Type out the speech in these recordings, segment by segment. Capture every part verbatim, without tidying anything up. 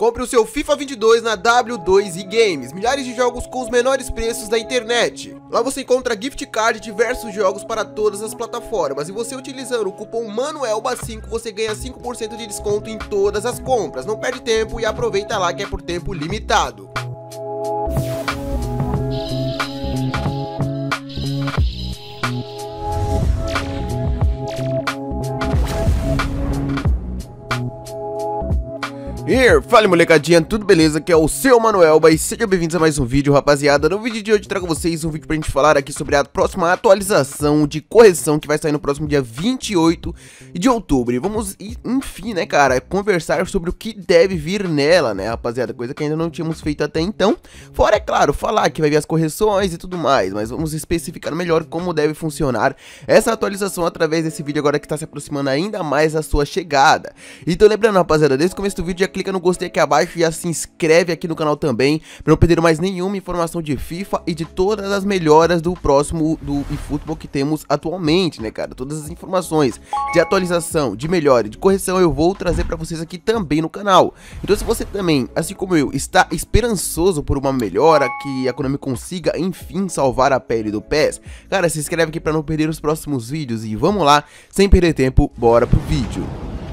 Compre o seu FIFA vinte e dois na W dois E Games, milhares de jogos com os menores preços da internet. Lá você encontra gift card de diversos jogos para todas as plataformas, e você utilizando o cupom MANUELBA cinco você ganha cinco por cento de desconto em todas as compras. Não perde tempo e aproveita lá que é por tempo limitado. E fala molecadinha, tudo beleza? Aqui é o seu Manuelba e sejam bem-vindos a mais um vídeo, rapaziada. No vídeo de hoje trago vocês um vídeo pra gente falar aqui sobre a próxima atualização de correção que vai sair no próximo dia vinte e oito de outubro. E vamos, enfim, né, cara, conversar sobre o que deve vir nela, né, rapaziada, coisa que ainda não tínhamos feito até então. Fora, é claro, falar que vai vir as correções e tudo mais, mas vamos especificar melhor como deve funcionar essa atualização através desse vídeo agora que está se aproximando ainda mais da sua chegada. Então lembrando, rapaziada, desde o começo do vídeo já clica no gostei aqui abaixo e já se inscreve aqui no canal também, para não perder mais nenhuma informação de FIFA e de todas as melhoras do próximo do eFootball que temos atualmente, né, cara? Todas as informações de atualização, de melhora, de correção eu vou trazer para vocês aqui também no canal. Então se você também, assim como eu, está esperançoso por uma melhora, que a Konami consiga enfim salvar a pele do P E S, cara, se inscreve aqui para não perder os próximos vídeos e vamos lá, sem perder tempo, bora pro vídeo.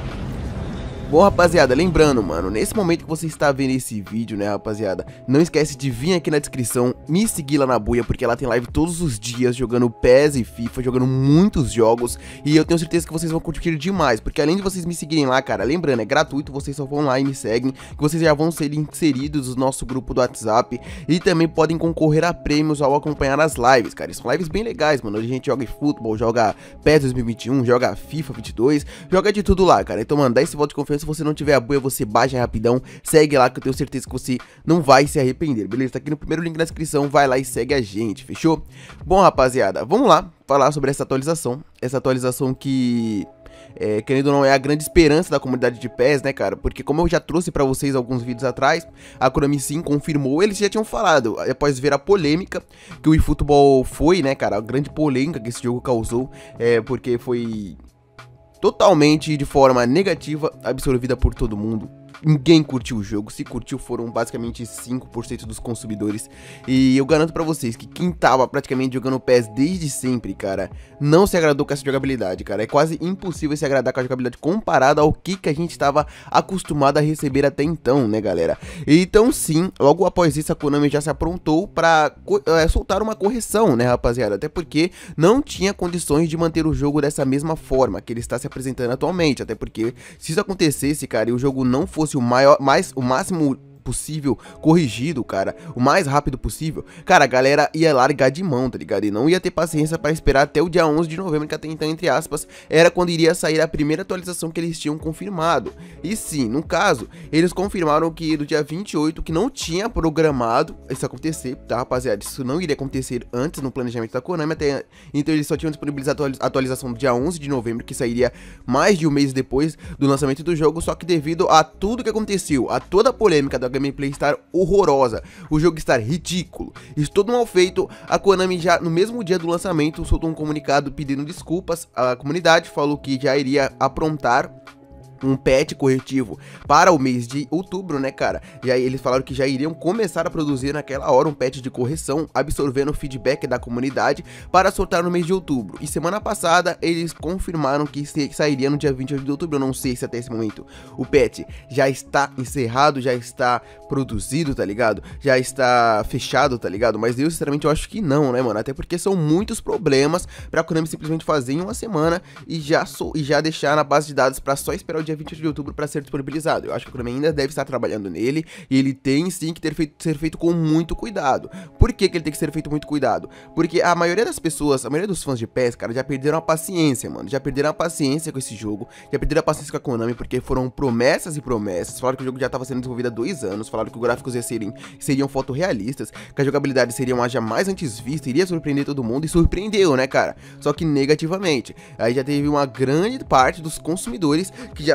Bom, rapaziada, lembrando, mano, nesse momento que você está vendo esse vídeo, né, rapaziada, não esquece de vir aqui na descrição, me seguir lá na buia, porque ela tem live todos os dias, jogando P E S e FIFA, jogando muitos jogos, e eu tenho certeza que vocês vão curtir demais, porque além de vocês me seguirem lá, cara, lembrando, é gratuito, vocês só vão lá e me seguem, que vocês já vão ser inseridos no nosso grupo do WhatsApp, e também podem concorrer a prêmios ao acompanhar as lives, cara, são lives bem legais, mano, onde a gente joga futebol, joga P E S dois mil e vinte e um, joga FIFA vinte e dois, joga de tudo lá, cara, então, mano, dá esse voto de confiança. Se você não tiver a buia, você baixa rapidão, segue lá que eu tenho certeza que você não vai se arrepender, beleza? Tá aqui no primeiro link na descrição, vai lá e segue a gente, fechou? Bom, rapaziada, vamos lá falar sobre essa atualização, essa atualização que... É, querendo ou não, é a grande esperança da comunidade de P E S, né, cara? Porque como eu já trouxe pra vocês alguns vídeos atrás, a Konami sim confirmou, eles já tinham falado, após ver a polêmica que o eFootball foi, né, cara? A grande polêmica que esse jogo causou, é, porque foi... totalmente de forma negativa, absorvida por todo mundo. Ninguém curtiu o jogo, se curtiu foram basicamente cinco por cento dos consumidores. E eu garanto pra vocês que quem tava praticamente jogando P E S desde sempre, cara, não se agradou com essa jogabilidade, cara. É quase impossível se agradar com a jogabilidade comparada ao que, que a gente tava acostumado a receber até então, né, galera? Então sim, logo após isso a Konami já se aprontou pra é, soltar uma correção, né, rapaziada? Até porque não tinha condições de manter o jogo dessa mesma forma que ele está se apresentando atualmente. Até porque se isso acontecesse, cara, e o jogo não fosse o maior, mais, o máximo possível corrigido, cara, o mais rápido possível, cara, a galera ia largar de mão, tá ligado? E não ia ter paciência pra esperar até o dia onze de novembro, que até então, entre aspas, era quando iria sair a primeira atualização que eles tinham confirmado. E sim, no caso, eles confirmaram que do dia vinte e oito, que não tinha programado isso acontecer, tá, rapaziada? Isso não iria acontecer antes no planejamento da Konami, até então eles só tinham disponibilizado a atualização do dia onze de novembro, que sairia mais de um mês depois do lançamento do jogo, só que devido a tudo que aconteceu, a toda a polêmica da gameplay estar horrorosa, o jogo estar ridículo, isso todo mal feito, a Konami já no mesmo dia do lançamento soltou um comunicado pedindo desculpas à comunidade, falou que já iria aprontar um patch corretivo para o mês de outubro, né, cara? E aí eles falaram que já iriam começar a produzir naquela hora um patch de correção, absorvendo o feedback da comunidade para soltar no mês de outubro. E semana passada eles confirmaram que sairia no dia vinte e oito de outubro. Eu não sei se até esse momento o patch já está encerrado, já está produzido, tá ligado? Já está fechado, tá ligado? Mas eu sinceramente eu acho que não, né, mano? Até porque são muitos problemas pra Konami simplesmente fazer em uma semana e já, so e já deixar na base de dados pra só esperar o dia vinte e oito de outubro para ser disponibilizado. Eu acho que o Konami ainda deve estar trabalhando nele e ele tem sim que ter feito, ser feito com muito cuidado. Por que que ele tem que ser feito muito cuidado? Porque a maioria das pessoas, a maioria dos fãs de P E S, cara, já perderam a paciência, mano. Já perderam a paciência com esse jogo, já perderam a paciência com a Konami, porque foram promessas e promessas. Falaram que o jogo já estava sendo desenvolvido há dois anos, falaram que os gráficos ia serem, seriam fotorrealistas, que a jogabilidade seria uma jamais antes vista, iria surpreender todo mundo e surpreendeu, né, cara? Só que negativamente. Aí já teve uma grande parte dos consumidores que já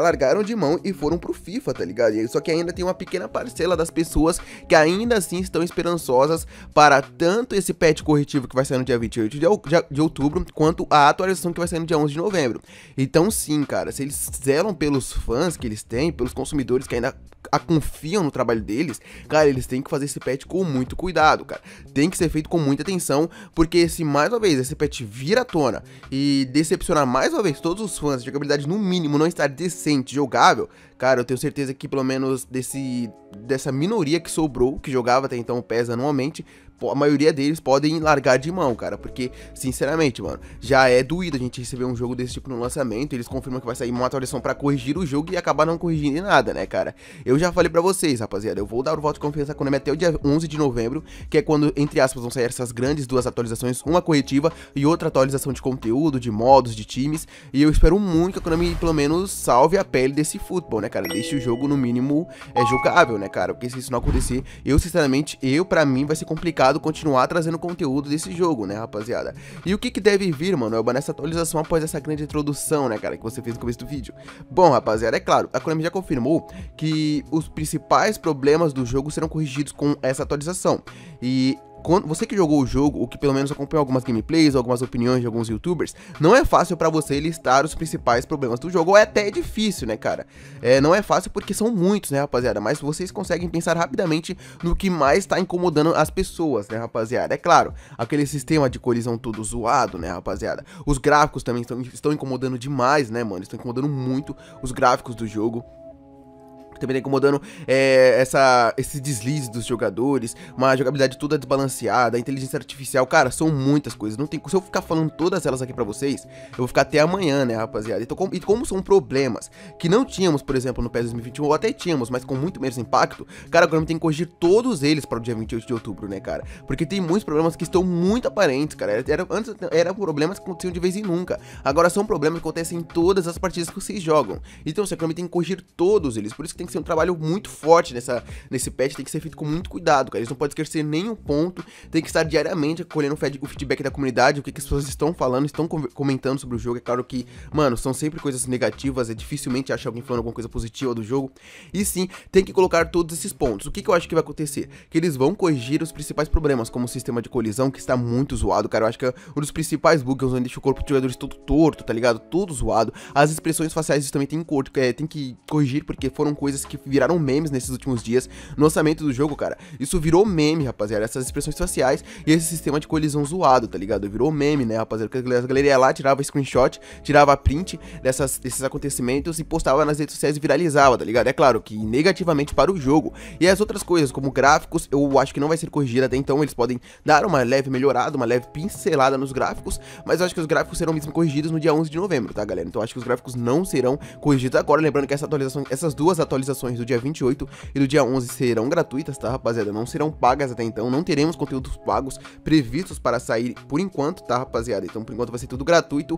largaram de mão e foram pro FIFA, tá ligado? Só que ainda tem uma pequena parcela das pessoas que ainda assim estão esperançosas para tanto esse patch corretivo que vai sair no dia vinte e oito de outubro, quanto a atualização que vai sair no dia onze de novembro. Então sim, cara, se eles zelam pelos fãs que eles têm, pelos consumidores que ainda a confiam no trabalho deles, cara, eles têm que fazer esse patch com muito cuidado, cara. Tem que ser feito com muita atenção, porque se mais uma vez esse patch vir à tona e decepcionar mais uma vez todos os fãs, de jogabilidade no mínimo não estar decente, jogável, cara, eu tenho certeza que pelo menos desse, dessa minoria que sobrou, que jogava até então o P E S anualmente, a maioria deles podem largar de mão, cara, porque, sinceramente, mano, já é doído a gente receber um jogo desse tipo no lançamento, eles confirmam que vai sair uma atualização pra corrigir o jogo e acabar não corrigindo em nada, né, cara. Eu já falei pra vocês, rapaziada, eu vou dar o voto de confiança quando até o dia onze de novembro, que é quando, entre aspas, vão sair essas grandes duas atualizações, uma corretiva e outra atualização de conteúdo, de modos, de times, e eu espero muito que a Konami, pelo menos, salve a pele desse futebol, né, cara, deixe o jogo, no mínimo, é jogável, né, cara, porque se isso não acontecer, eu, sinceramente, eu, pra mim, vai ser complicado continuar trazendo conteúdo desse jogo, né, rapaziada. E o que que deve vir, mano, Elba, nessa atualização após essa grande introdução, né, cara, que você fez no começo do vídeo? Bom, rapaziada, é claro, a Konami já confirmou que os principais problemas do jogo serão corrigidos com essa atualização. E quando você que jogou o jogo, ou que pelo menos acompanhou algumas gameplays, algumas opiniões de alguns youtubers, não é fácil pra você listar os principais problemas do jogo, ou é até difícil, né, cara? É, não é fácil porque são muitos, né, rapaziada, mas vocês conseguem pensar rapidamente no que mais tá incomodando as pessoas, né, rapaziada? É claro, aquele sistema de colisão todo zoado, né, rapaziada? Os gráficos também estão, estão incomodando demais, né, mano? Estão incomodando muito os gráficos do jogo. Também tá incomodando é, essa, esse deslize dos jogadores, uma jogabilidade toda desbalanceada, a inteligência artificial, cara, são muitas coisas, não tem, se eu ficar falando todas elas aqui pra vocês, eu vou ficar até amanhã, né, rapaziada, então, como, e como são problemas que não tínhamos, por exemplo, no P E S dois mil e vinte e um, ou até tínhamos, mas com muito menos impacto, cara, agora tem que corrigir todos eles para o dia vinte e oito de outubro, né, cara, porque tem muitos problemas que estão muito aparentes, cara, era, era, antes eram problemas que aconteciam de vez em nunca, agora são problemas que acontecem em todas as partidas que vocês jogam, então você tem que corrigir todos eles, por isso que tem que ser um trabalho muito forte nessa, nesse patch, tem que ser feito com muito cuidado, cara, eles não podem esquecer nenhum ponto, tem que estar diariamente colhendo o feedback da comunidade, o que, que as pessoas estão falando, estão comentando sobre o jogo, é claro que, mano, são sempre coisas negativas, é dificilmente achar alguém falando alguma coisa positiva do jogo, e sim, tem que colocar todos esses pontos. O que, que eu acho que vai acontecer? Que eles vão corrigir os principais problemas, como o sistema de colisão, que está muito zoado, cara, eu acho que é um dos principais bugs, onde deixa o corpo de jogadores todo torto, tá ligado? Todo zoado, as expressões faciais também tem, é, tem que corrigir, porque foram coisas que viraram memes nesses últimos dias, no lançamento do jogo, cara, isso virou meme, rapaziada, essas expressões faciais e esse sistema de colisão zoado, tá ligado? Virou meme, né, rapaziada, porque a galera ia lá, tirava screenshot, tirava print dessas, desses acontecimentos e postava nas redes sociais e viralizava, tá ligado? É claro que negativamente para o jogo, e as outras coisas, como gráficos, eu acho que não vai ser corrigida até então, eles podem dar uma leve melhorada, uma leve pincelada nos gráficos, mas eu acho que os gráficos serão mesmo corrigidos no dia onze de novembro, tá, galera? Então eu acho que os gráficos não serão corrigidos agora, lembrando que essa atualização, essas duas atualizações do dia vinte e oito e do dia onze serão gratuitas, tá, rapaziada? Não serão pagas até então, não teremos conteúdos pagos previstos para sair por enquanto, tá, rapaziada? Então, por enquanto vai ser tudo gratuito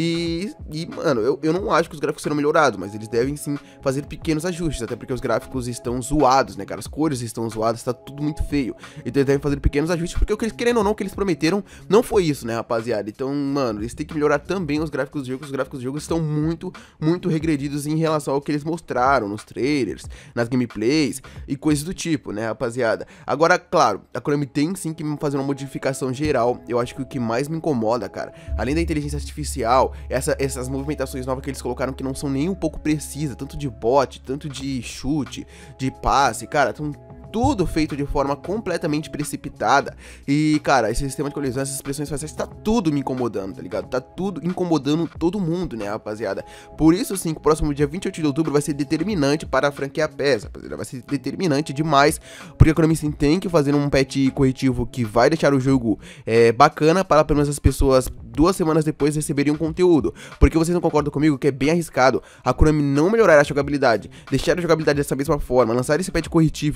e, e mano, eu, eu não acho que os gráficos serão melhorados, mas eles devem sim fazer pequenos ajustes, até porque os gráficos estão zoados, né, cara? As cores estão zoadas, tá tudo muito feio. Então eles devem fazer pequenos ajustes, porque o que eles, querendo ou não, o que eles prometeram não foi isso, né, rapaziada? Então, mano, eles têm que melhorar também os gráficos do jogo, os gráficos do jogo estão muito, muito regredidos em relação ao que eles mostraram nos trailers, nas gameplays e coisas do tipo, né, rapaziada? Agora, claro, a Konami tem sim que fazer uma modificação geral. Eu acho que o que mais me incomoda, cara, além da inteligência artificial, essa, essas movimentações novas que eles colocaram que não são nem um pouco precisas, tanto de bot, tanto de chute, de passe, cara, tão tudo feito de forma completamente precipitada. E, cara, esse sistema de colisão, essas expressões faciais, tá tudo me incomodando, tá ligado? Tá tudo incomodando todo mundo, né, rapaziada? Por isso, sim, que o próximo dia vinte e oito de outubro vai ser determinante para a franquia P E S, rapaziada. Vai ser determinante demais, porque a Konami, sim, tem que fazer um patch corretivo que vai deixar o jogo é, bacana para pelo menos as pessoas duas semanas depois receberem um conteúdo. Porque vocês não concordam comigo que é bem arriscado a Konami não melhorar a jogabilidade, deixar a jogabilidade dessa mesma forma, lançar esse patch corretivo e não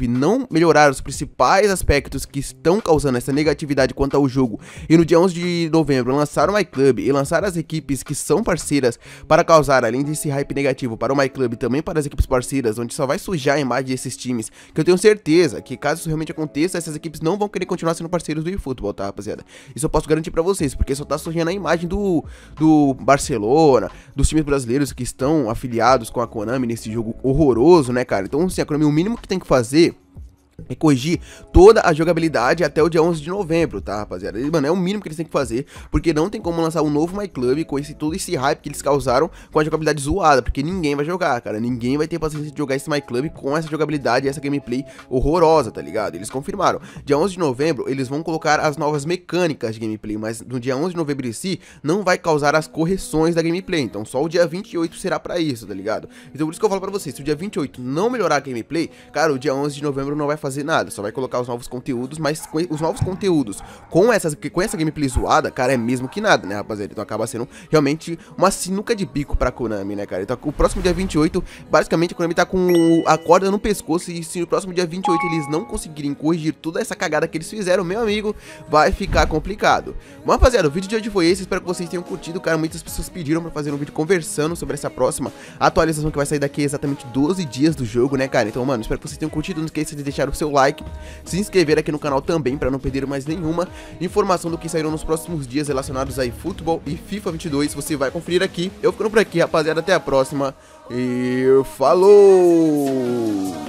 melhorar os principais aspectos que estão causando essa negatividade quanto ao jogo, e no dia onze de novembro lançar o MyClub e lançar as equipes que são parceiras para causar, além desse hype negativo para o MyClub, também para as equipes parceiras, onde só vai sujar a imagem desses times, que eu tenho certeza que caso isso realmente aconteça, essas equipes não vão querer continuar sendo parceiros do eFootball, tá, rapaziada? Isso eu posso garantir pra vocês, porque só tá sujando a imagem do, do Barcelona, dos times brasileiros que estão afiliados com a Konami nesse jogo horroroso, né, cara? Então, assim, a Konami, o mínimo que tem que fazer é corrigir toda a jogabilidade até o dia onze de novembro, tá, rapaziada? E, mano, é o mínimo que eles têm que fazer, porque não tem como lançar um novo MyClub com esse, todo esse hype que eles causaram com a jogabilidade zoada, porque ninguém vai jogar, cara. Ninguém vai ter paciência de jogar esse MyClub com essa jogabilidade e essa gameplay horrorosa, tá ligado? Eles confirmaram. Dia onze de novembro, eles vão colocar as novas mecânicas de gameplay, mas no dia onze de novembro em si, não vai causar as correções da gameplay. Então, só o dia vinte e oito será pra isso, tá ligado? Então, por isso que eu falo pra vocês, se o dia vinte e oito não melhorar a gameplay, cara, o dia onze de novembro não vai fazer fazer nada, só vai colocar os novos conteúdos, mas com os novos conteúdos com, essas, com essa gameplay zoada, cara, é mesmo que nada, né, rapaziada? Então acaba sendo realmente uma sinuca de bico pra Konami, né, cara? Então o próximo dia vinte e oito, basicamente a Konami tá com a corda no pescoço, e se no próximo dia vinte e oito eles não conseguirem corrigir toda essa cagada que eles fizeram, meu amigo, vai ficar complicado. Bom, rapaziada, o vídeo de hoje foi esse, espero que vocês tenham curtido, cara. Muitas pessoas pediram pra fazer um vídeo conversando sobre essa próxima atualização que vai sair daqui a exatamente doze dias do jogo, né, cara? Então, mano, espero que vocês tenham curtido, não esqueça de deixar o seu like, se inscrever aqui no canal também para não perder mais nenhuma informação do que sairão nos próximos dias relacionados a eFootball e FIFA vinte e dois. Você vai conferir aqui. Eu ficando por aqui, rapaziada. Até a próxima e falou!